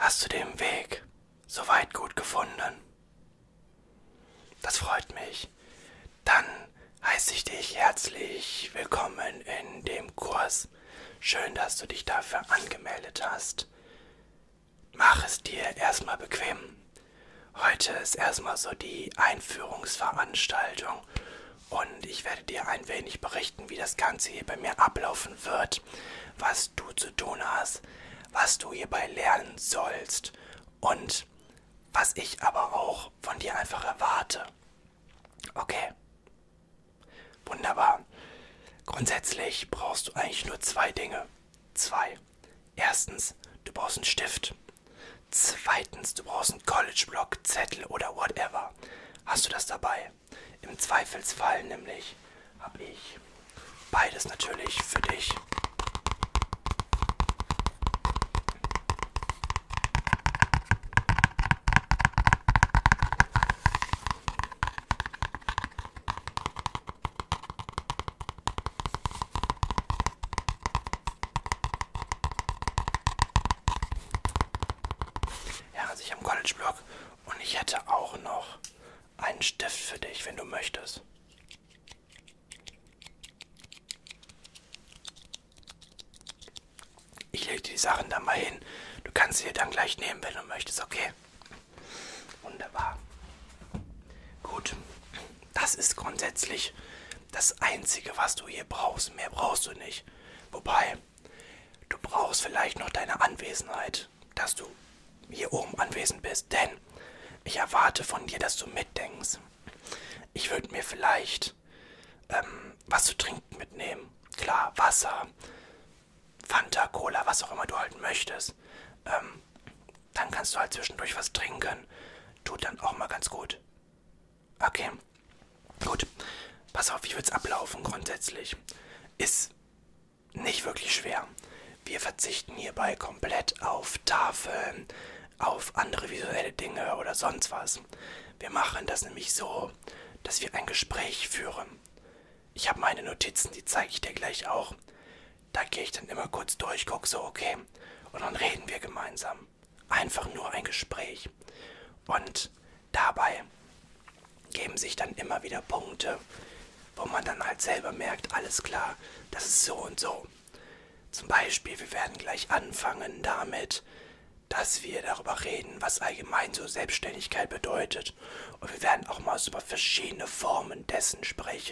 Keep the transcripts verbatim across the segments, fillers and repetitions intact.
Hast du den Weg soweit gut gefunden? Das freut mich. Dann heiße ich dich herzlich willkommen in dem Kurs. Schön, dass du dich dafür angemeldet hast. Mach es dir erstmal bequem. Heute ist erstmal so die Einführungsveranstaltung und ich werde dir ein wenig berichten, wie das Ganze hier bei mir ablaufen wird, was du zu tun hast, was du hierbei lernen sollst und was ich aber auch von dir einfach erwarte. Okay, wunderbar. Grundsätzlich brauchst du eigentlich nur zwei Dinge. Zwei. Erstens, du brauchst einen Stift. Zweitens, du brauchst einen College-Block, Zettel oder whatever. Hast du das dabei? Im Zweifelsfall nämlich habe ich beides natürlich für dich. Ja, also ich habe einen College-Block und ich hätte auch noch einen Stift für dich, wenn du möchtest. Ich lege die Sachen da mal hin. Du kannst sie dir dann gleich nehmen, wenn du möchtest, okay? Wunderbar. Gut. Das ist grundsätzlich das Einzige, was du hier brauchst. Mehr brauchst du nicht. Wobei, du brauchst vielleicht noch deine Anwesenheit, dass du hier oben anwesend bist, denn ich erwarte von dir, dass du mitdenkst. Ich würde mir vielleicht ähm, was zu trinken mitnehmen. Klar, Wasser, Fanta, Cola, was auch immer du halt möchtest. Ähm, dann kannst du halt zwischendurch was trinken. Tut dann auch mal ganz gut. Okay, gut. Pass auf, wie wird's ablaufen grundsätzlich? Ist nicht wirklich schwer. Wir verzichten hierbei komplett auf Tafeln, auf andere visuelle Dinge oder sonst was. Wir machen das nämlich so, dass wir ein Gespräch führen. Ich habe meine Notizen, die zeige ich dir gleich auch. Da gehe ich dann immer kurz durch, gucke so, okay, und dann reden wir gemeinsam. Einfach nur ein Gespräch. Und dabei geben sich dann immer wieder Punkte, wo man dann halt selber merkt, alles klar, das ist so und so. Zum Beispiel, wir werden gleich anfangen damit, dass wir darüber reden, was allgemein so Selbstständigkeit bedeutet. Und wir werden auch mal so über verschiedene Formen dessen sprechen.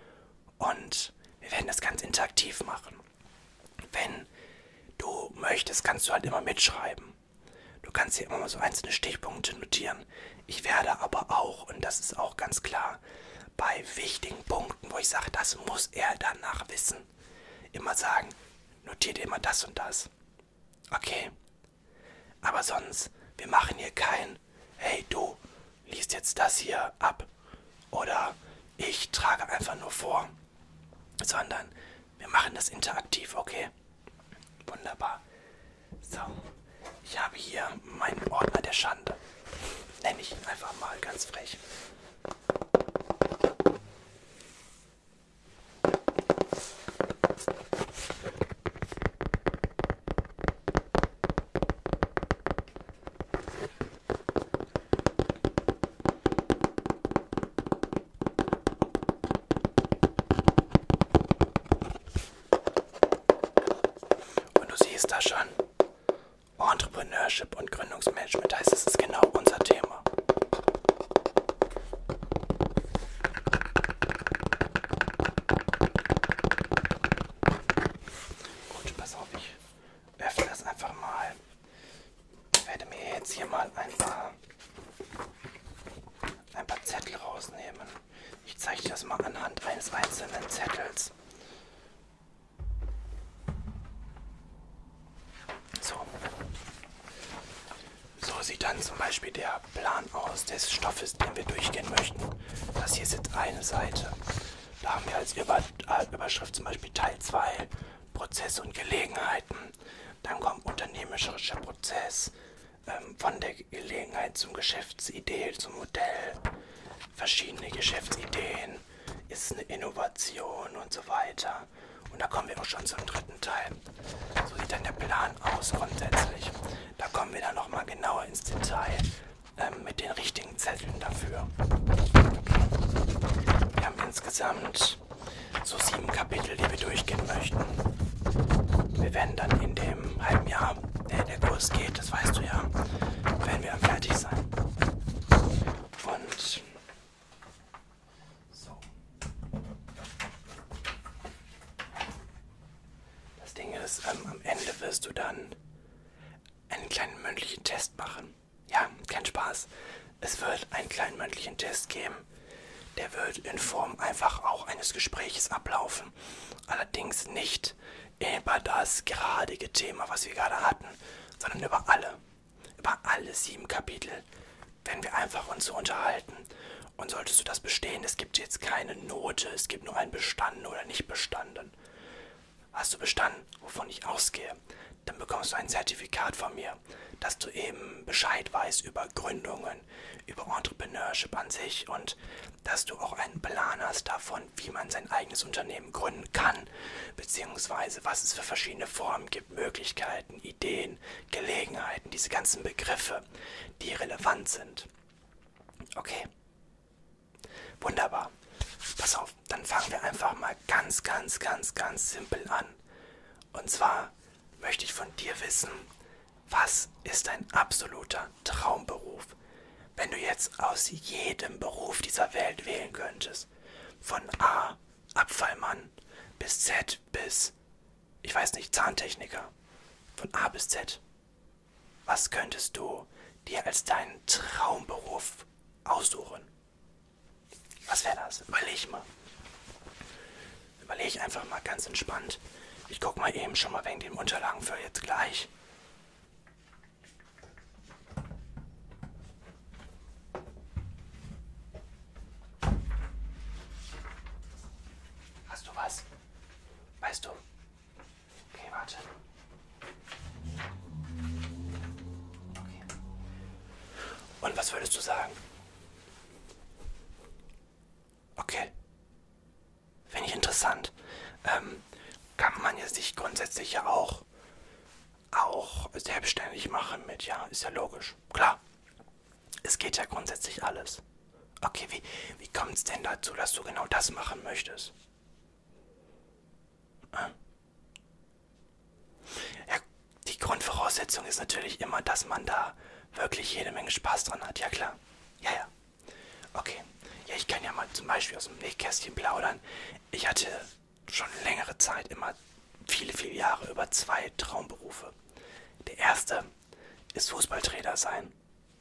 Und wir werden das ganz interaktiv machen. Wenn du möchtest, kannst du halt immer mitschreiben. Du kannst hier immer mal so einzelne Stichpunkte notieren. Ich werde aber auch, und das ist auch ganz klar, bei wichtigen Punkten, wo ich sage, das muss er danach wissen, immer sagen, notiert immer das und das. Okay? Aber sonst, wir machen hier kein, hey du, liest jetzt das hier ab. Oder ich trage einfach nur vor. Sondern wir machen das interaktiv, okay? Wunderbar. So, ich habe hier meinen Ordner der Schande. Nenne ich ihn einfach mal ganz frech. Ist da schon? Entrepreneurship und Gründungsmanagement heißt, das ist genau unser Thema. Gut, pass auf, ich öffne das einfach mal. Ich werde mir jetzt hier mal ein paar, ein paar Zettel rausnehmen. Ich zeige dir das mal anhand eines einzelnen Zettels. So sieht dann zum Beispiel der Plan aus des Stoffes, den wir durchgehen möchten. Das hier ist jetzt eine Seite. Da haben wir als Über äh, Überschrift zum Beispiel Teil zwei, Prozesse und Gelegenheiten. Dann kommt unternehmerischer Prozess, ähm, von der Gelegenheit zum Geschäftsidee, zum Modell, verschiedene Geschäftsideen, ist eine Innovation und so weiter. Und da kommen wir auch schon zum dritten Teil. So sieht dann der Plan aus grundsätzlich. Da kommen kommen wir dann nochmal genauer ins Detail ähm, mit den richtigen Zetteln dafür. Wir haben insgesamt so sieben Kapitel, die wir durchgehen möchten. Wir werden dann in dem halben Jahr, der der Kurs geht, das weißt du ja, werden wir dann fertig sein. Und so. Das Ding ist, ähm, am Ende wirst du dann einen kleinen mündlichen Test machen. Ja, kein Spaß. Es wird einen kleinen mündlichen Test geben. Der wird in Form einfach auch eines Gespräches ablaufen. Allerdings nicht über das geradige Thema, was wir gerade hatten, sondern über alle. Über alle sieben Kapitel werden wir einfach uns so unterhalten. Und solltest du das bestehen, es gibt jetzt keine Note, es gibt nur ein Bestanden oder nicht bestanden. Hast du bestanden, wovon ich ausgehe, dann bekommst du ein Zertifikat von mir, dass du eben Bescheid weißt über Gründungen, über Entrepreneurship an sich und dass du auch einen Plan hast davon, wie man sein eigenes Unternehmen gründen kann, beziehungsweise was es für verschiedene Formen gibt, Möglichkeiten, Ideen, Gelegenheiten, diese ganzen Begriffe, die relevant sind. Okay, wunderbar. Pass auf, dann fangen wir einfach mal ganz, ganz, ganz, ganz simpel an. Und zwar möchte ich von dir wissen, was ist dein absoluter Traumberuf? Wenn du jetzt aus jedem Beruf dieser Welt wählen könntest, von A, Abfallmann, bis Z, bis, ich weiß nicht, Zahntechniker, von A bis Z, was könntest du dir als deinen Traumberuf aussuchen? Was wäre das? Überleg mal. Überleg einfach mal ganz entspannt. Ich gucke mal eben schon mal wegen den Unterlagen für jetzt gleich. Hast du was? Weißt du? Okay, warte. Okay. Und was würdest du sagen? Okay. Finde ich interessant. Ähm, kann man ja sich grundsätzlich ja auch, auch selbstständig machen mit, ja, ist ja logisch. Klar. Es geht ja grundsätzlich alles. Okay, wie, wie kommt es denn dazu, dass du genau das machen möchtest? Äh? Ja, die Grundvoraussetzung ist natürlich immer, dass man da wirklich jede Menge Spaß dran hat. Ja, klar. Ja, ja. Okay. Ja, ich kann ja mal zum Beispiel aus dem Nähkästchen plaudern. Ich hatte schon längere Zeit immer viele, viele Jahre über zwei Traumberufe. Der erste ist Fußballtrainer sein.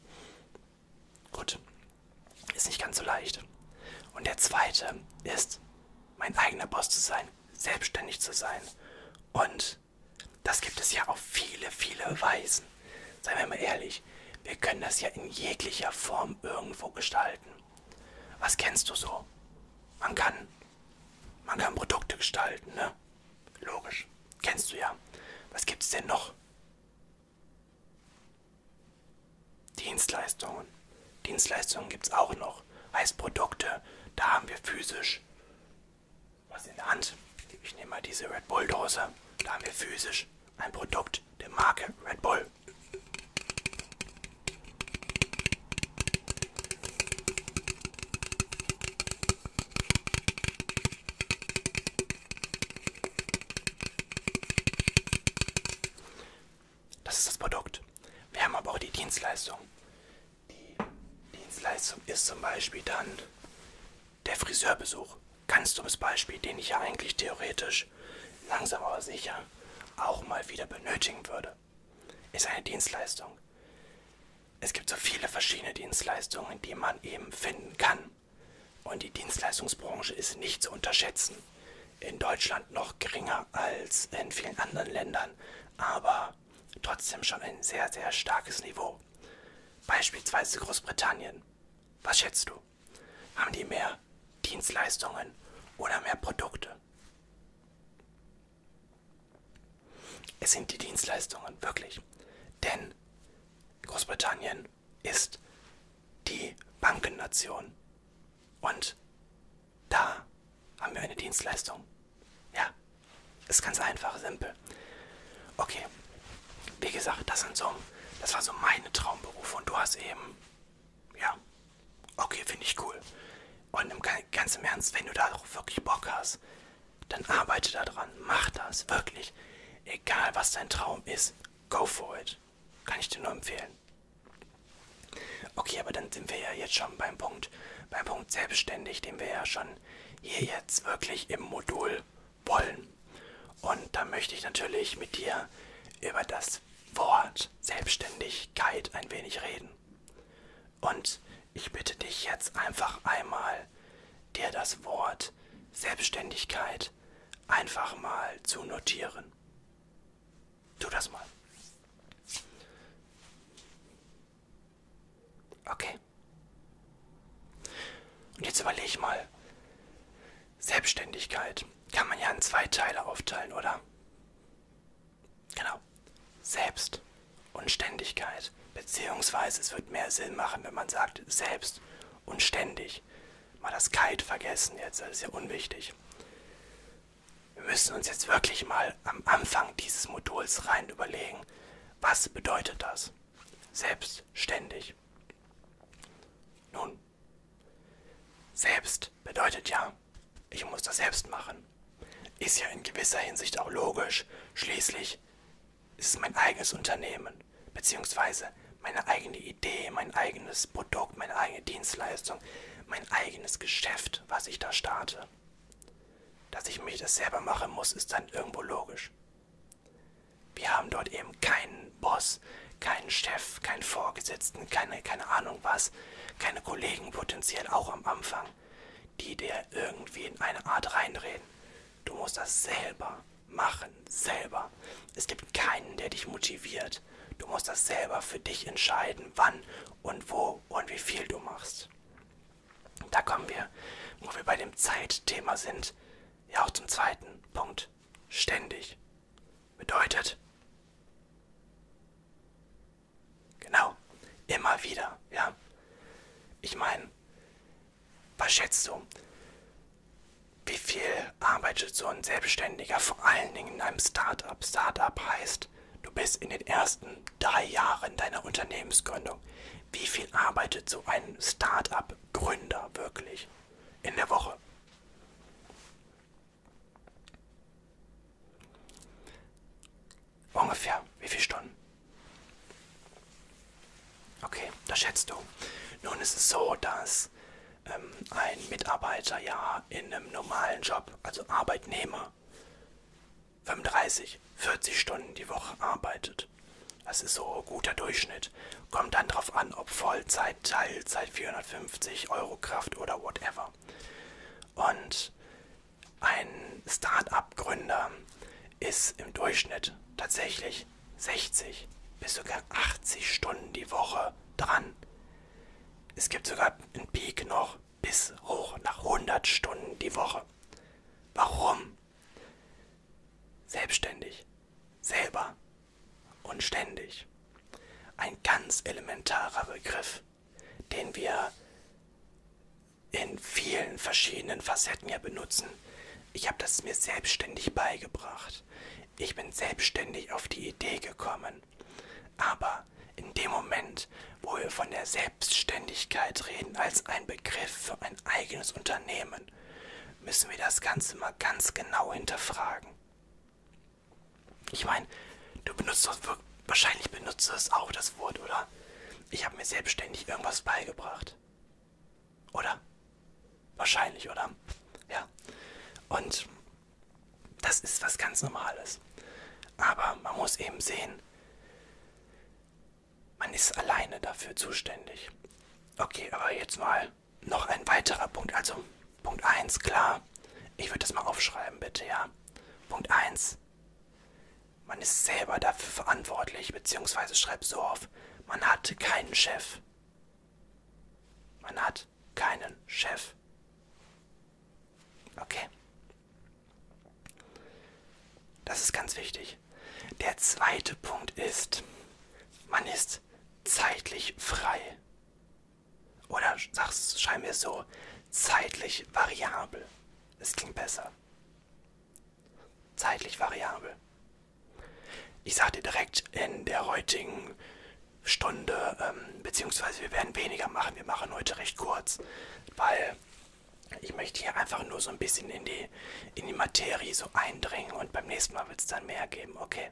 Gut, ist nicht ganz so leicht. Und der zweite ist, mein eigener Boss zu sein, selbstständig zu sein. Und das gibt es ja auf viele, viele Weisen. Seien wir mal ehrlich, wir können das ja in jeglicher Form irgendwo gestalten. Was kennst du so? Man kann, man kann Produkte gestalten, ne? Logisch. Kennst du ja. Was gibt es denn noch? Dienstleistungen. Dienstleistungen gibt es auch noch. Heißt Produkte, da haben wir physisch was in der Hand. Ich nehme mal diese Red Bull Dose. Da haben wir physisch ein Produkt der Marke Red Bull. Das ist das Produkt. Wir haben aber auch die Dienstleistung. Die Dienstleistung ist zum Beispiel dann der Friseurbesuch. Ganz dummes Beispiel, den ich ja eigentlich theoretisch langsam aber sicher auch mal wieder benötigen würde. Ist eine Dienstleistung. Es gibt so viele verschiedene Dienstleistungen, die man eben finden kann. Und die Dienstleistungsbranche ist nicht zu unterschätzen. In Deutschland noch geringer als in vielen anderen Ländern, aber trotzdem schon ein sehr, sehr starkes Niveau. Beispielsweise Großbritannien. Was schätzt du? Haben die mehr Dienstleistungen oder mehr Produkte? Es sind die Dienstleistungen, wirklich. Denn Großbritannien ist die Bankennation. Und da haben wir eine Dienstleistung. Ja, ist ganz einfach, simpel. Okay, wie gesagt, das sind so Das war so meine Traumberufung und du hast eben, ja, okay, finde ich cool. Und im ganz im Ernst, wenn du da auch wirklich Bock hast, dann arbeite da dran, mach das, wirklich. Egal was dein Traum ist, go for it. Kann ich dir nur empfehlen. Okay, aber dann sind wir ja jetzt schon beim Punkt, beim Punkt selbstständig, den wir ja schon hier jetzt wirklich im Modul wollen. Und da möchte ich natürlich mit dir über das Wort Selbstständigkeit ein wenig reden. Und ich bitte dich jetzt einfach einmal, dir das Wort Selbstständigkeit einfach mal zu notieren. Tu das mal. Okay. Und jetzt überleg mal, Selbstständigkeit kann man ja in zwei Teile aufteilen, oder? Genau. Selbst und Ständigkeit. Beziehungsweise es wird mehr Sinn machen, wenn man sagt selbst und ständig. Mal das Kite vergessen jetzt, das ist ja unwichtig. Wir müssen uns jetzt wirklich mal am Anfang dieses Moduls rein überlegen, was bedeutet das? Selbstständig. Nun, selbst bedeutet ja, ich muss das selbst machen. Ist ja in gewisser Hinsicht auch logisch. Schließlich ist es mein eigenes Unternehmen, beziehungsweise meine eigene Idee, mein eigenes Produkt, meine eigene Dienstleistung, mein eigenes Geschäft, was ich da starte. Dass ich mich das selber machen muss, ist dann irgendwo logisch. Wir haben dort eben keinen Boss, keinen Chef, keinen Vorgesetzten, keine, keine Ahnung was, keine Kollegen potenziell auch am Anfang, die dir irgendwie in eine Art reinreden. Du musst das selber machen, selber. Es gibt keinen, der dich motiviert. Du musst das selber für dich entscheiden, wann und wo und wie viel du machst. Da kommen wir, wo wir bei dem Zeitthema sind, ja auch zum zweiten Punkt. Ständig. Bedeutet, genau, immer wieder, ja. Ich meine, was schätzt du? Wie viel arbeitet so ein Selbstständiger, vor allen Dingen in einem Start-up? Start-up heißt, du bist in den ersten drei Jahren deiner Unternehmensgründung. Wie viel arbeitet so ein Start-up-Gründer wirklich in der Woche? Ungefähr, wie viele Stunden? Okay, das schätzt du. Nun ist es so, dass ähm, ein Mitarbeiter ja in einem normalen Job, also Arbeitnehmer, fünfunddreißig, vierzig Stunden die Woche arbeitet. Das ist so ein guter Durchschnitt. Kommt dann drauf an, ob Vollzeit, Teilzeit, vierhundertfünfzig Euro Kraft oder whatever. Und ein Start-up-Gründer ist im Durchschnitt tatsächlich sechzig bis sogar achtzig Stunden die Woche dran. Es gibt sogar einen Peak noch bis hoch nach hundert Stunden die Woche. Warum? Selbstständig, selber und ständig. Ein ganz elementarer Begriff, den wir in vielen verschiedenen Facetten ja benutzen. Ich habe das mir selbstständig beigebracht. Ich bin selbstständig auf die Idee gekommen. Aber in dem Moment, wo wir von der Selbstständigkeit reden als ein Begriff für ein eigenes Unternehmen, müssen wir das Ganze mal ganz genau hinterfragen. Ich meine, du benutzt das, wahrscheinlich benutzt du es auch, das Wort, oder? Ich habe mir selbstständig irgendwas beigebracht. Oder? Wahrscheinlich, oder? Ja. Und das ist was ganz Normales. Aber man muss eben sehen, man ist alleine dafür zuständig. Okay, aber jetzt mal noch ein weiterer Punkt. Also Punkt eins, klar. Ich würde das mal aufschreiben, bitte, ja. Punkt eins. Man ist selber dafür verantwortlich, beziehungsweise schreib so auf. Man hat keinen Chef. Man hat keinen Chef. Okay. Das ist ganz wichtig. Der zweite Punkt ist, man ist zeitlich frei. Oder sag's, schreiben wir es so, zeitlich variabel. Das klingt besser. Zeitlich variabel. Ich sage dir direkt, in der heutigen Stunde, ähm, beziehungsweise wir werden weniger machen. Wir machen heute recht kurz, weil ich möchte hier einfach nur so ein bisschen in die, in die Materie so eindringen und beim nächsten Mal wird es dann mehr geben, okay?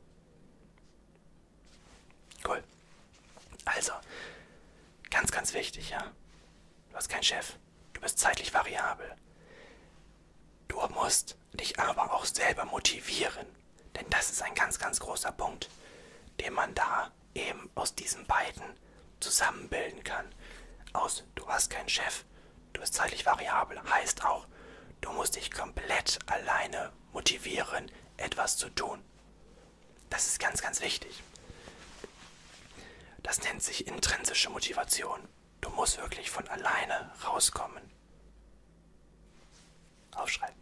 Cool. Also, ganz, ganz wichtig, ja? Du hast keinen Chef. Du bist zeitlich variabel. Du musst dich aber auch selber motivieren. Denn das ist ein ganz, ganz großer Punkt, den man da eben aus diesen beiden zusammenbilden kann. Aus, du hast keinen Chef, du bist zeitlich variabel, heißt auch, du musst dich komplett alleine motivieren, etwas zu tun. Das ist ganz, ganz wichtig. Das nennt sich intrinsische Motivation. Du musst wirklich von alleine rauskommen. Aufschreiben.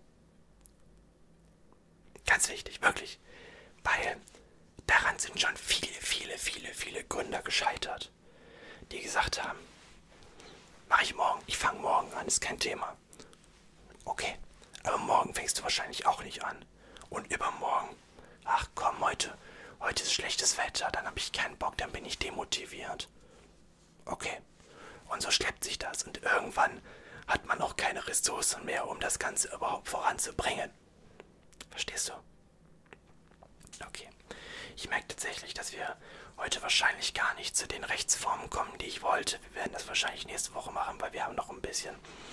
Ganz wichtig, wirklich. Weil daran sind schon viele, viele, viele, viele Gründer gescheitert, die gesagt haben, mache ich morgen, ich fange morgen an, ist kein Thema. Okay, aber morgen fängst du wahrscheinlich auch nicht an. Und übermorgen, ach komm, heute, heute ist schlechtes Wetter, dann habe ich keinen Bock, dann bin ich demotiviert. Okay, und so schleppt sich das und irgendwann hat man auch keine Ressourcen mehr, um das Ganze überhaupt voranzubringen. Verstehst du? Okay. Ich merke tatsächlich, dass wir heute wahrscheinlich gar nicht zu den Rechtsformen kommen, die ich wollte. Wir werden das wahrscheinlich nächste Woche machen, weil wir haben noch ein bisschen.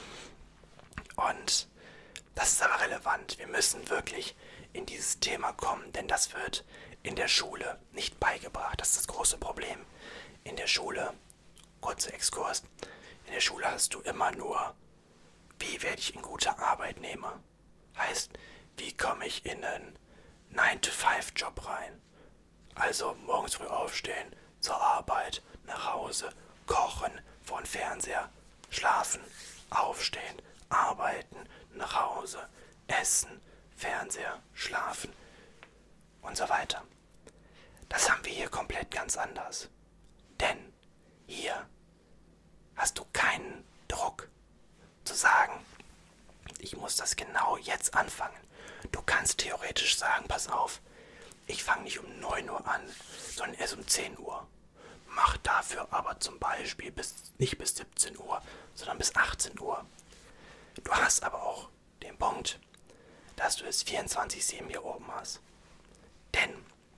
Und das ist aber relevant. Wir müssen wirklich in dieses Thema kommen, denn das wird in der Schule nicht beigebracht. Das ist das große Problem. In der Schule, kurzer Exkurs, in der Schule hast du immer nur, wie werde ich ein guter Arbeitnehmer? Heißt, wie komme ich in einen nine to five Job rein? Also morgens früh aufstehen, zur Arbeit, nach Hause, kochen, vor den Fernseher, schlafen, aufstehen, arbeiten, nach Hause, essen, Fernseher, schlafen und so weiter. Das haben wir hier komplett ganz anders. Denn hier hast du keinen Druck zu sagen, ich muss das genau jetzt anfangen. Du kannst theoretisch sagen, pass auf, ich fange nicht um neun Uhr an, sondern erst um zehn Uhr. Mach dafür aber zum Beispiel bis, nicht bis siebzehn Uhr, sondern bis achtzehn Uhr. Du hast aber auch den Punkt, dass du es vierundzwanzig sieben hier oben hast. Denn,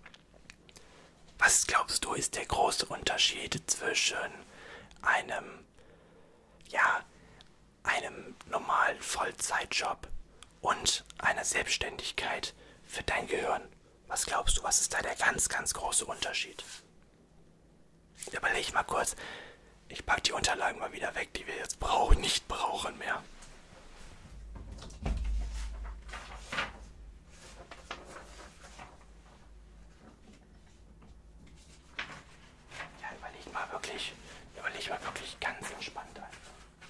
was glaubst du, ist der große Unterschied zwischen einem, ja, einem normalen Vollzeitjob und einer Selbstständigkeit für dein Gehirn? Was glaubst du, was ist da der ganz, ganz große Unterschied? Überleg mal kurz. Ich packe die Unterlagen mal wieder weg, die wir jetzt brauchen, nicht brauchen mehr. Ja, überleg mal wirklich, überleg mal wirklich ganz entspannt einfach.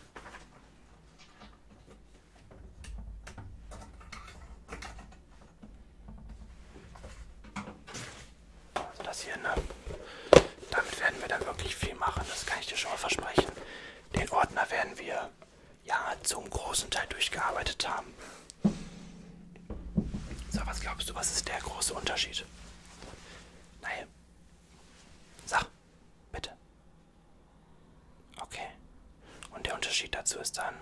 Also das hier, ne? Damit werden wir dann wirklich viel machen, das kann ich dir schon mal versprechen. Den Ordner werden wir ja zum großen Teil durchgearbeitet haben. So, was glaubst du, was ist der große Unterschied? Nein. Sag, bitte. Okay. Und der Unterschied dazu ist dann...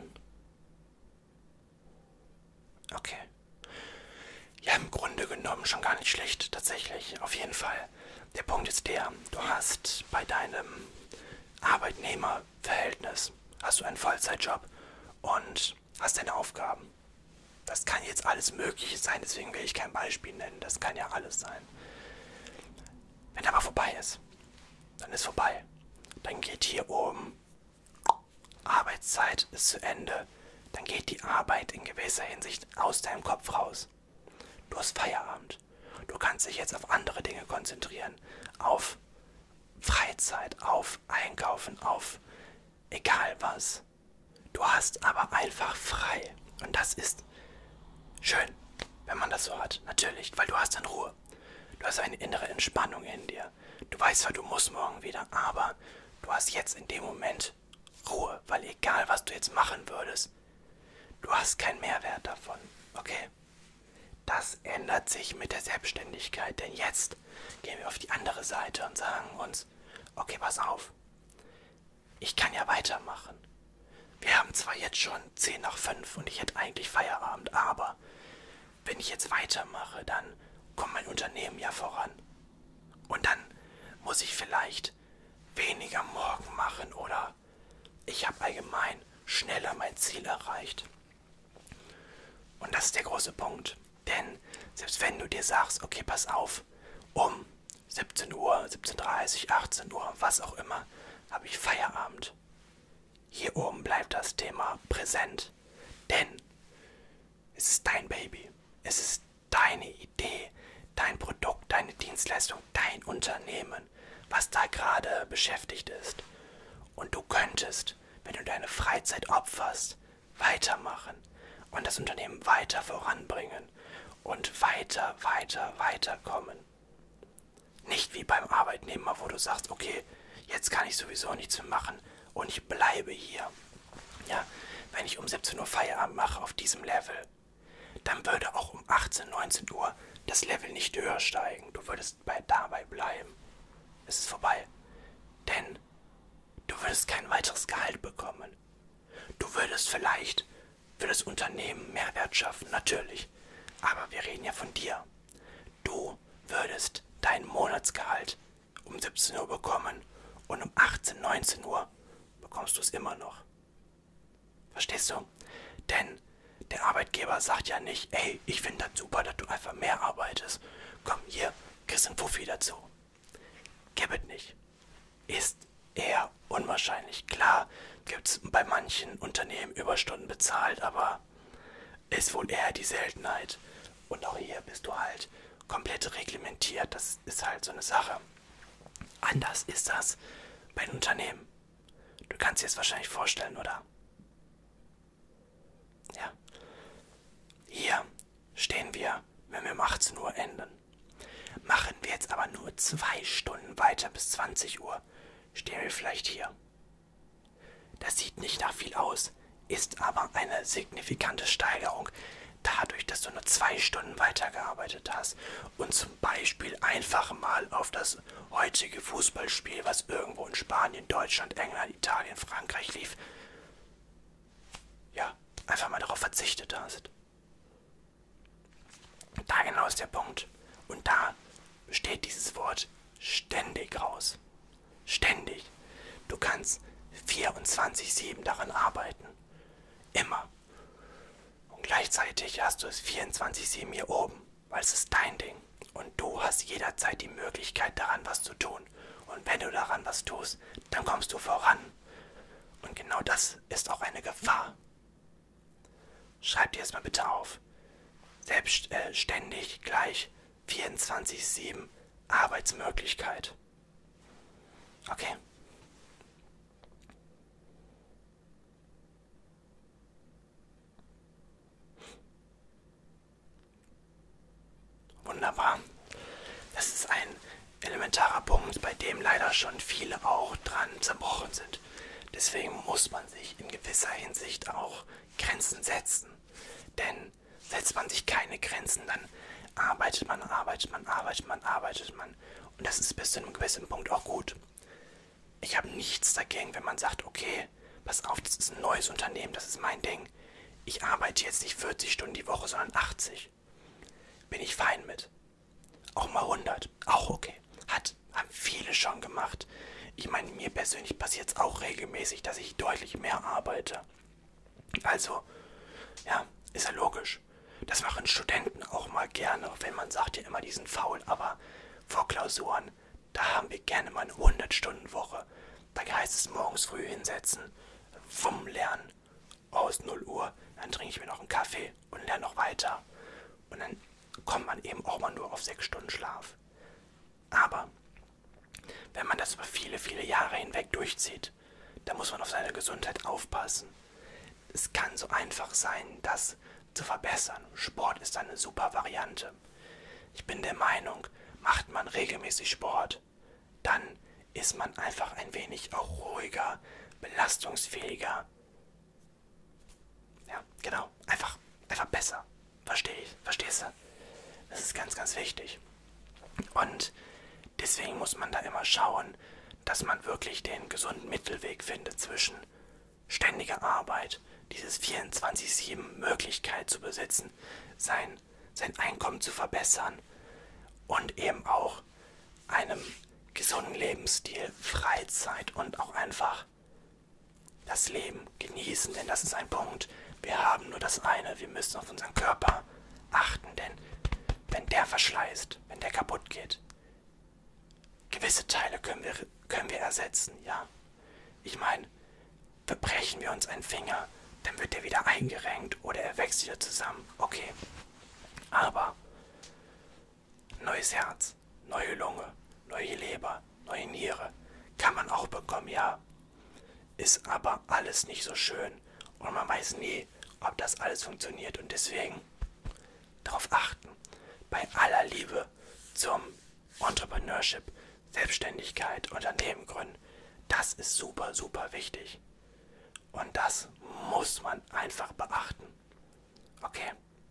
Okay. Ja, im Grunde genommen schon gar nicht schlecht, tatsächlich, auf jeden Fall. Der Punkt ist der, du hast bei deinem Arbeitnehmerverhältnis, hast du einen Vollzeitjob und hast deine Aufgaben. Das kann jetzt alles Mögliche sein, deswegen will ich kein Beispiel nennen, das kann ja alles sein. Wenn aber vorbei ist, dann ist vorbei. Dann geht hier oben, Arbeitszeit ist zu Ende, dann geht die Arbeit in gewisser Hinsicht aus deinem Kopf raus. Du hast Feierabend. Du kannst dich jetzt auf andere Dinge konzentrieren. Auf Freizeit, auf Einkaufen, auf egal was. Du hast aber einfach frei. Und das ist schön, wenn man das so hat. Natürlich, weil du hast dann Ruhe. Du hast eine innere Entspannung in dir. Du weißt zwar, du musst morgen wieder, aber du hast jetzt in dem Moment Ruhe. Weil egal, was du jetzt machen würdest, du hast keinen Mehrwert davon. Okay? Das ändert sich mit der Selbstständigkeit, denn jetzt gehen wir auf die andere Seite und sagen uns, okay, pass auf, ich kann ja weitermachen. Wir haben zwar jetzt schon zehn nach fünf und ich hätte eigentlich Feierabend, aber wenn ich jetzt weitermache, dann kommt mein Unternehmen ja voran. Und dann muss ich vielleicht weniger morgen machen oder ich habe allgemein schneller mein Ziel erreicht. Und das ist der große Punkt. Denn selbst wenn du dir sagst, okay, pass auf, um siebzehn Uhr, siebzehn Uhr dreißig, achtzehn Uhr, was auch immer, habe ich Feierabend. Hier oben bleibt das Thema präsent. Denn es ist dein Baby. Es ist deine Idee, dein Produkt, deine Dienstleistung, dein Unternehmen, was da gerade beschäftigt ist. Und du könntest, wenn du deine Freizeit opferst, weitermachen und das Unternehmen weiter voranbringen und weiter, weiter, weiterkommen. Nicht wie beim Arbeitnehmer, wo du sagst, okay, jetzt kann ich sowieso nichts mehr machen und ich bleibe hier. Ja, wenn ich um siebzehn Uhr Feierabend mache auf diesem Level, dann würde auch um achtzehn, neunzehn Uhr das Level nicht höher steigen. Du würdest bei, dabei bleiben. Es ist vorbei. Denn du würdest kein weiteres Gehalt bekommen. Du würdest vielleicht für das Unternehmen Mehrwert schaffen, natürlich. Aber wir reden ja von dir. Du würdest dein Monatsgehalt um siebzehn Uhr bekommen und um achtzehn, neunzehn Uhr bekommst du es immer noch. Verstehst du? Denn der Arbeitgeber sagt ja nicht, ey, ich finde das super, dass du einfach mehr arbeitest. Komm, hier, kriegst einen Puffi dazu. Gib es nicht. Ist eher unwahrscheinlich. Klar gibt es bei manchen Unternehmen Überstunden bezahlt, aber ist wohl eher die Seltenheit. Und auch hier bist du halt komplett reglementiert. Das ist halt so eine Sache. Anders ist das bei den Unternehmen. Du kannst dir das wahrscheinlich vorstellen, oder? Ja. Hier stehen wir, wenn wir um achtzehn Uhr enden. Machen wir jetzt aber nur zwei Stunden weiter bis zwanzig Uhr, stehen wir vielleicht hier. Das sieht nicht nach viel aus, ist aber eine signifikante Steigerung, dadurch, dass du nur zwei Stunden weitergearbeitet hast und zum Beispiel einfach mal auf das heutige Fußballspiel, was irgendwo in Spanien, Deutschland, England, Italien, Frankreich lief, ja, einfach mal darauf verzichtet hast. Da genau ist der Punkt. Und da besteht dieses Wort ständig raus. Ständig. Du kannst vierundzwanzig sieben daran arbeiten. Immer. Und gleichzeitig hast du es vierundzwanzig sieben hier oben, weil es ist dein Ding. Und du hast jederzeit die Möglichkeit daran was zu tun. Und wenn du daran was tust, dann kommst du voran. Und genau das ist auch eine Gefahr. Schreib dir das mal bitte auf. Selbstständig gleich vierundzwanzig sieben Arbeitsmöglichkeit. Okay. Wunderbar. Das ist ein elementarer Punkt, bei dem leider schon viele auch dran zerbrochen sind. Deswegen muss man sich in gewisser Hinsicht auch Grenzen setzen. Denn setzt man sich keine Grenzen, dann arbeitet man, arbeitet man, arbeitet man, arbeitet man. Und das ist bis zu einem gewissen Punkt auch gut. Ich habe nichts dagegen, wenn man sagt, okay, pass auf, das ist ein neues Unternehmen, das ist mein Ding. Ich arbeite jetzt nicht vierzig Stunden die Woche, sondern achtzig. Bin ich fein mit. Auch mal hundert, auch okay. Hat, haben viele schon gemacht. Ich meine, mir persönlich passiert es auch regelmäßig, dass ich deutlich mehr arbeite. Also, ja, ist ja logisch. Das machen Studenten auch mal gerne, wenn man sagt ja immer, die sind faul, aber vor Klausuren, da haben wir gerne mal eine hundert-Stunden-Woche. Da heißt es morgens früh hinsetzen, wumm lernen, aus null Uhr, dann trinke ich mir noch einen Kaffee und lerne noch weiter. Und dann kommt man eben auch mal nur auf sechs Stunden Schlaf. Aber wenn man das über viele, viele Jahre hinweg durchzieht, dann muss man auf seine Gesundheit aufpassen. Es kann so einfach sein, das zu verbessern. Sport ist eine super Variante. Ich bin der Meinung, macht man regelmäßig Sport, dann ist man einfach ein wenig auch ruhiger, belastungsfähiger. Ja, genau. Einfach, einfach besser. Verstehe ich. Verstehst du? Das ist ganz, ganz wichtig. Und deswegen muss man da immer schauen, dass man wirklich den gesunden Mittelweg findet zwischen ständiger Arbeit, dieses vierundzwanzig sieben Möglichkeit zu besitzen, sein, sein Einkommen zu verbessern und eben auch einem gesunden Lebensstil, Freizeit und auch einfach das Leben genießen, denn das ist ein Punkt. Wir haben nur das eine, wir müssen auf unseren Körper achten, denn wenn der verschleißt, wenn der kaputt geht, gewisse Teile können wir, können wir ersetzen, ja. Ich meine, verbrechen wir uns einen Finger, dann wird der wieder eingerenkt oder er wächst wieder zusammen, okay. Aber neues Herz, neue Lunge, neue Leber, neue Niere kann man auch bekommen, ja. Ist aber alles nicht so schön und man weiß nie, ob das alles funktioniert und deswegen darauf achten. Bei aller Liebe zum Entrepreneurship, Selbstständigkeit, Unternehmen gründen, das ist super, super wichtig. Und das muss man einfach beachten. Okay.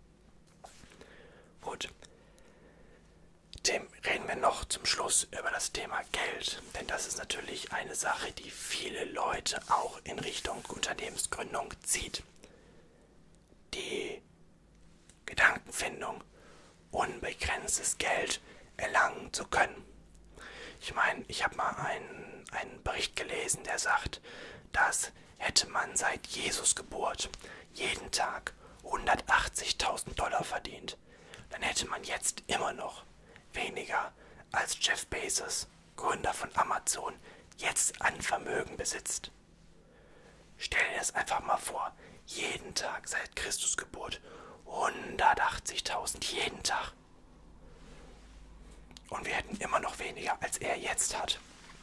Gut. Dem reden wir noch zum Schluss über das Thema Geld, denn das ist natürlich eine Sache, die viele Leute auch in Richtung Unternehmensgründung zieht. Die Gedankenfindung, unbegrenztes Geld erlangen zu können. Ich meine, ich habe mal einen, einen Bericht gelesen, der sagt, dass hätte man seit Jesus Geburt jeden Tag hundertachtzigtausend Dollar verdient, dann hätte man jetzt immer noch weniger als Jeff Bezos, Gründer von Amazon, jetzt an Vermögen besitzt. Stell dir das einfach mal vor, jeden Tag seit Christus Geburt hundertachtzigtausend jeden Tag. Und wir hätten immer noch weniger, als er jetzt hat.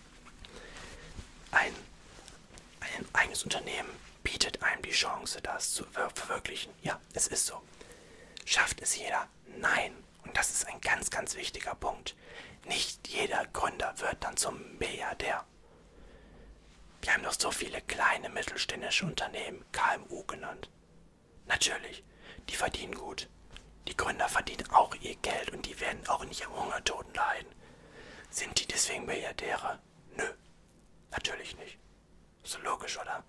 Ein, ein eigenes Unternehmen bietet einem die Chance, das zu verwirklichen. Ja, es ist so. Schafft es jeder? Nein. Und das ist ein ganz, ganz wichtiger Punkt. Nicht jeder Gründer wird dann zum Milliardär. Wir haben doch so viele kleine mittelständische Unternehmen, K M U genannt. Natürlich, die verdienen gut. Die Gründer verdienen auch ihr Geld und die werden auch nicht am Hungertod leiden. Sind die deswegen Milliardäre? Nö, natürlich nicht. Ist so logisch, oder?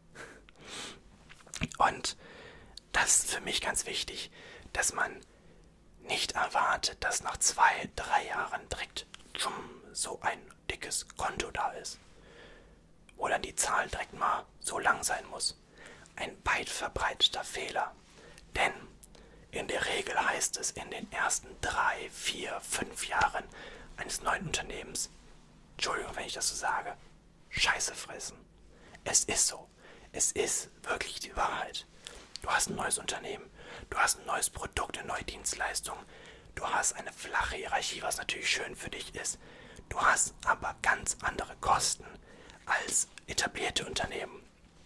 Und das ist für mich ganz wichtig, dass man nicht erwartet, dass nach zwei, drei Jahren direkt so ein dickes Konto da ist. Wo dann die Zahl direkt mal so lang sein muss. Ein weit verbreiteter Fehler. Denn in der Regel heißt es in den ersten drei, vier, fünf Jahren eines neuen Unternehmens, Entschuldigung, wenn ich das so sage, Scheiße fressen. Es ist so. Es ist wirklich die Wahrheit. Du hast ein neues Unternehmen, du hast ein neues Produkt, eine neue Dienstleistung, du hast eine flache Hierarchie, was natürlich schön für dich ist. Du hast aber ganz andere Kosten als etablierte Unternehmen.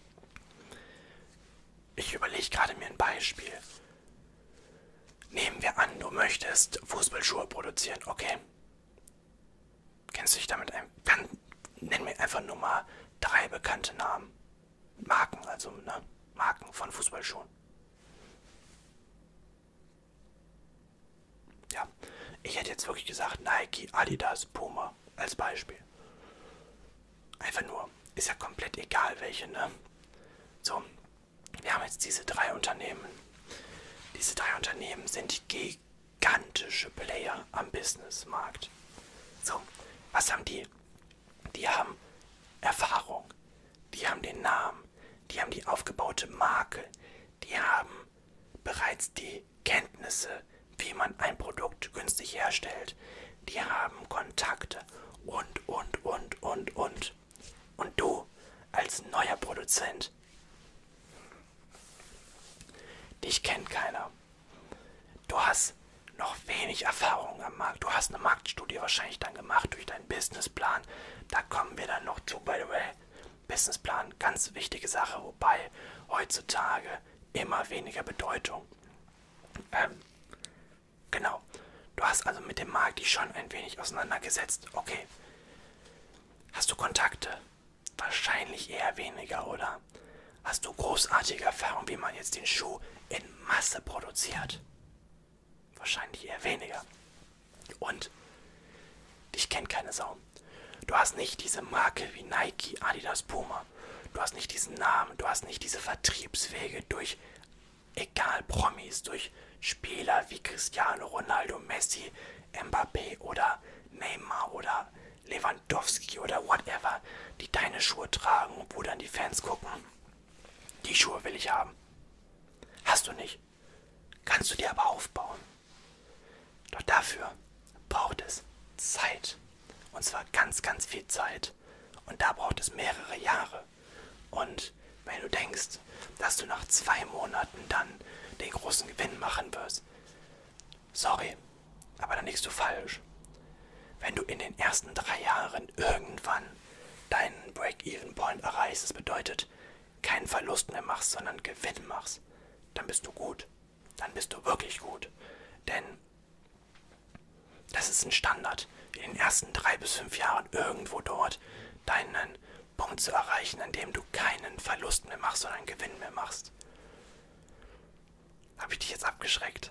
Ich überlege gerade mir ein Beispiel. Nehmen wir an, du möchtest Fußballschuhe produzieren, okay? Kennst du dich damit ein? Dann nenn mir einfach nur mal drei bekannte Namen. Marken, also, ne? Marken von Fußballschuhen. Ja, ich hätte jetzt wirklich gesagt Nike, Adidas, Puma als Beispiel. Einfach nur, ist ja komplett egal welche, ne? So, wir haben jetzt diese drei Unternehmen. Diese drei Unternehmen sind gigantische Player am Businessmarkt. So, was haben die? Die haben Erfahrung, die haben den Namen, die haben die aufgebaute Marke, die haben bereits die Kenntnisse, wie man ein Produkt günstig herstellt. Die haben Kontakte und, und, und, und, und. Und du als neuer Produzent, dich kennt keiner. Du hast noch wenig Erfahrung am Markt. Du hast eine Marktstudie wahrscheinlich dann gemacht durch deinen Businessplan. Da kommen wir dann noch zu, by the way. Businessplan, ganz wichtige Sache, wobei heutzutage immer weniger Bedeutung. Ähm, genau. Du hast also mit dem Markt dich schon ein wenig auseinandergesetzt. Okay. Hast du Kontakte? Wahrscheinlich eher weniger, oder? Hast du großartige Erfahrung, wie man jetzt den Schuh in Masse produziert? Wahrscheinlich eher weniger. Und dich kennt keine Sau. Du hast nicht diese Marke wie Nike, Adidas, Puma. Du hast nicht diesen Namen, du hast nicht diese Vertriebswege durch, egal Promis, durch Spieler wie Cristiano Ronaldo, Messi, Mbappé oder Neymar oder Lewandowski oder whatever, die deine Schuhe tragen, wo dann die Fans gucken. Die Schuhe will ich haben. Hast du nicht. Kannst du dir aber aufbauen. Doch dafür braucht es Zeit. Und zwar ganz, ganz viel Zeit. Und da braucht es mehrere Jahre. Und wenn du denkst, dass du nach zwei Monaten dann den großen Gewinn machen wirst, sorry, aber dann liegst du falsch. Wenn du in den ersten drei Jahren irgendwann deinen Break-Even-Point erreichst, das bedeutet, keinen Verlust mehr machst, sondern Gewinn machst, dann bist du gut. Dann bist du wirklich gut. Denn das ist ein Standard, in den ersten drei bis fünf Jahren irgendwo dort deinen Punkt zu erreichen, an dem du keinen Verlust mehr machst, sondern Gewinn mehr machst. Habe ich dich jetzt abgeschreckt?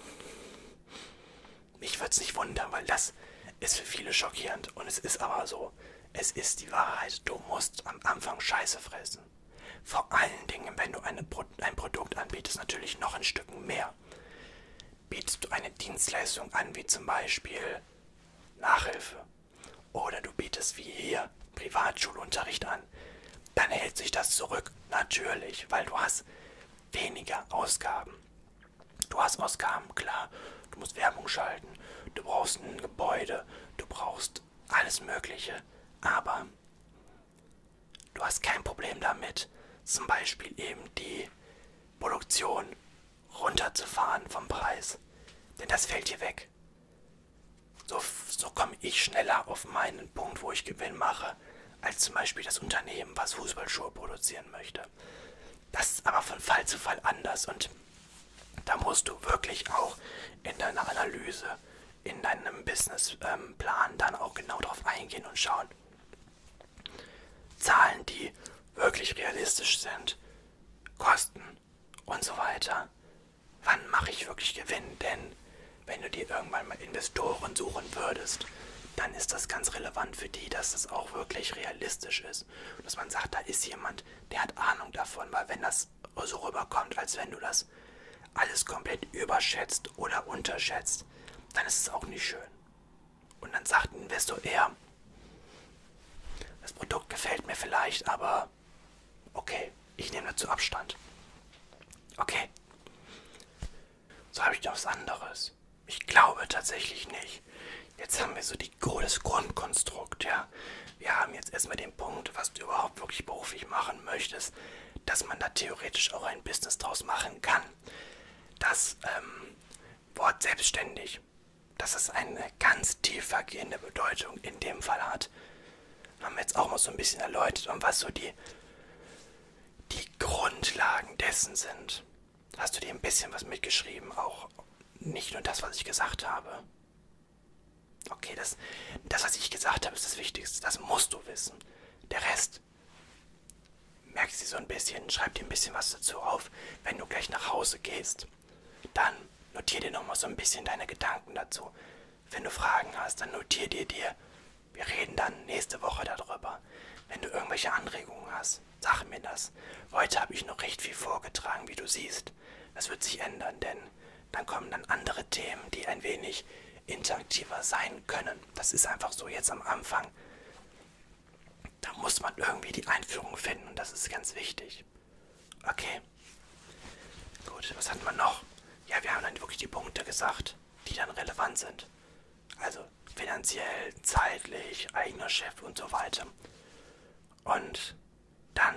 Mich würde es nicht wundern, weil das ist für viele schockierend. Und es ist aber so. Es ist die Wahrheit. Du musst am Anfang Scheiße fressen. Vor allen Dingen, wenn du eine Pro ein Produkt anbietest, natürlich noch ein Stück mehr. Bietest du eine Dienstleistung an, wie zum Beispiel Nachhilfe, oder du bietest wie hier Privatschulunterricht an, dann hält sich das zurück, natürlich, weil du hast weniger Ausgaben. Du hast Ausgaben, klar, du musst Werbung schalten, du brauchst ein Gebäude, du brauchst alles Mögliche, aber du hast kein Problem damit, zum Beispiel eben die Produktion runterzufahren vom Preis, denn das fällt dir weg. So, so komme ich schneller auf meinen Punkt, wo ich Gewinn mache, als zum Beispiel das Unternehmen, was Fußballschuhe produzieren möchte. Das ist aber von Fall zu Fall anders und da musst du wirklich auch in deiner Analyse, in deinem Businessplan ähm, dann auch genau drauf eingehen und schauen. Zahlen, die wirklich realistisch sind, Kosten und so weiter. Wann mache ich wirklich Gewinn? Denn wenn du dir irgendwann mal Investoren suchen würdest, dann ist das ganz relevant für die, dass das auch wirklich realistisch ist. Und dass man sagt, da ist jemand, der hat Ahnung davon, weil wenn das so rüberkommt, als wenn du das alles komplett überschätzt oder unterschätzt, dann ist es auch nicht schön. Und dann sagt ein Investor eher, das Produkt gefällt mir vielleicht, aber okay, ich nehme dazu Abstand. Okay. So habe ich noch was anderes. Ich glaube tatsächlich nicht. Jetzt haben wir so die, das Grundkonstrukt, ja. Wir haben jetzt erstmal den Punkt, was du überhaupt wirklich beruflich machen möchtest, dass man da theoretisch auch ein Business draus machen kann. Das ähm, Wort selbstständig, dass es eine ganz tiefergehende Bedeutung in dem Fall hat, haben wir jetzt auch mal so ein bisschen erläutert, und was so die, die Grundlagen dessen sind. Hast du dir ein bisschen was mitgeschrieben, auch nicht nur das, was ich gesagt habe? Okay, das, das, was ich gesagt habe, ist das Wichtigste. Das musst du wissen. Der Rest, merkst du so ein bisschen, schreib dir ein bisschen was dazu auf. Wenn du gleich nach Hause gehst, dann notier dir nochmal so ein bisschen deine Gedanken dazu. Wenn du Fragen hast, dann notier dir dir. Wir reden dann nächste Woche darüber. Wenn du irgendwelche Anregungen hast, sag mir das. Heute habe ich noch recht viel vorgetragen, wie du siehst. Das wird sich ändern, denn dann kommen dann andere Themen, die ein wenig interaktiver sein können. Das ist einfach so jetzt am Anfang. Da muss man irgendwie die Einführung finden und das ist ganz wichtig. Okay. Gut, was hatten wir noch? Ja, wir haben dann wirklich die Punkte gesagt, die dann relevant sind. Also finanziell, zeitlich, eigener Chef und so weiter. Und dann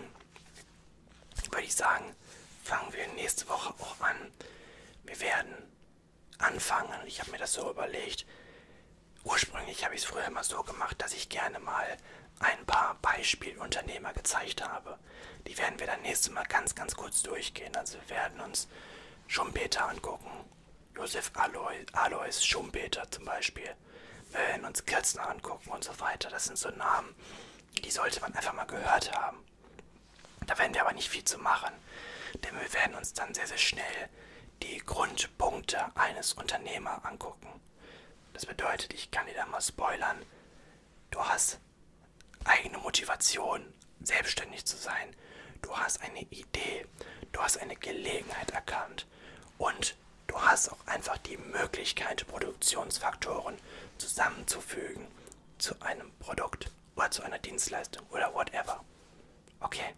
würde ich sagen, fangen wir nächste Woche auch an. Wir werden anfangen, ich habe mir das so überlegt, ursprünglich habe ich es früher immer so gemacht, dass ich gerne mal ein paar Beispielunternehmer gezeigt habe. Die werden wir dann nächstes Mal ganz, ganz kurz durchgehen. Also wir werden uns Schumpeter angucken, Josef Alois, Alois Schumpeter zum Beispiel. Wir werden uns Kirchner angucken und so weiter. Das sind so Namen, die sollte man einfach mal gehört haben. Da werden wir aber nicht viel zu machen, denn wir werden uns dann sehr, sehr schnell die Grundpunkte eines Unternehmers angucken. Das bedeutet, ich kann dir da mal spoilern, du hast eigene Motivation, selbstständig zu sein. Du hast eine Idee, du hast eine Gelegenheit erkannt und du hast auch einfach die Möglichkeit, Produktionsfaktoren zusammenzufügen zu einem Produkt oder zu einer Dienstleistung oder whatever. Okay?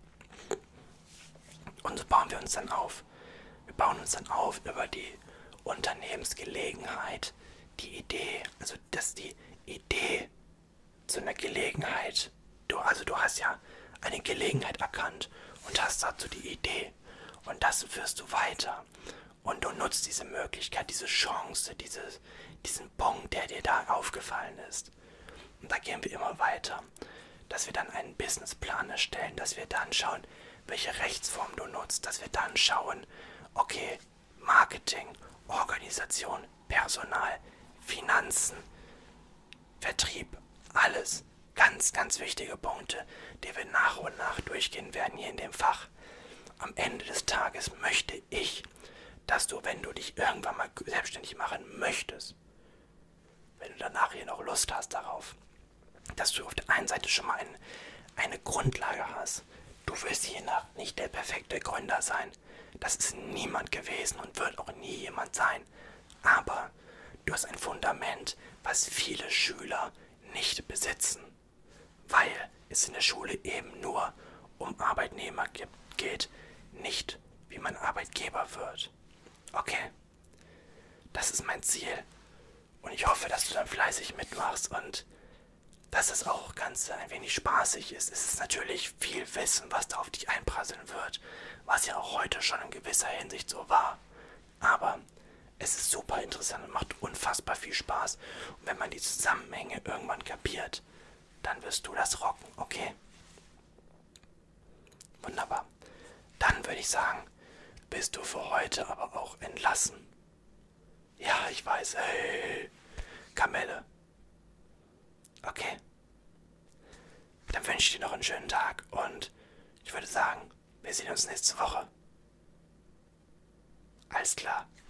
Und so bauen wir uns dann auf. Wir bauen uns dann auf über die Unternehmensgelegenheit, die Idee, also dass die Idee zu einer Gelegenheit, du, also du hast ja eine Gelegenheit erkannt und hast dazu die Idee und das führst du weiter und du nutzt diese Möglichkeit, diese Chance, dieses, diesen Punkt, der dir da aufgefallen ist. Und da gehen wir immer weiter, dass wir dann einen Businessplan erstellen, dass wir dann schauen, welche Rechtsform du nutzt, dass wir dann schauen, okay, Marketing, Organisation, Personal, Finanzen, Vertrieb, alles ganz, ganz wichtige Punkte, die wir nach und nach durchgehen werden hier in dem Fach. Am Ende des Tages möchte ich, dass du, wenn du dich irgendwann mal selbstständig machen möchtest, wenn du danach hier noch Lust hast darauf, dass du auf der einen Seite schon mal ein, eine Grundlage hast. Du wirst hier nach nicht der perfekte Gründer sein. Das ist niemand gewesen und wird auch nie jemand sein. Aber du hast ein Fundament, was viele Schüler nicht besitzen, weil es in der Schule eben nur um Arbeitnehmer geht, nicht wie man Arbeitgeber wird. Okay, das ist mein Ziel und ich hoffe, dass du dann fleißig mitmachst und dass es auch ganz ein wenig spaßig ist. Es ist natürlich viel Wissen, was da auf dich einprasseln wird, was ja auch heute schon in gewisser Hinsicht so war. Aber es ist super interessant und macht unfassbar viel Spaß. Und wenn man die Zusammenhänge irgendwann kapiert, dann wirst du das rocken, okay? Wunderbar. Dann würde ich sagen, bist du für heute aber auch entlassen. Ja, ich weiß, hey, Kamelle. Okay. Dann wünsche ich dir noch einen schönen Tag und ich würde sagen, wir sehen uns nächste Woche. Alles klar.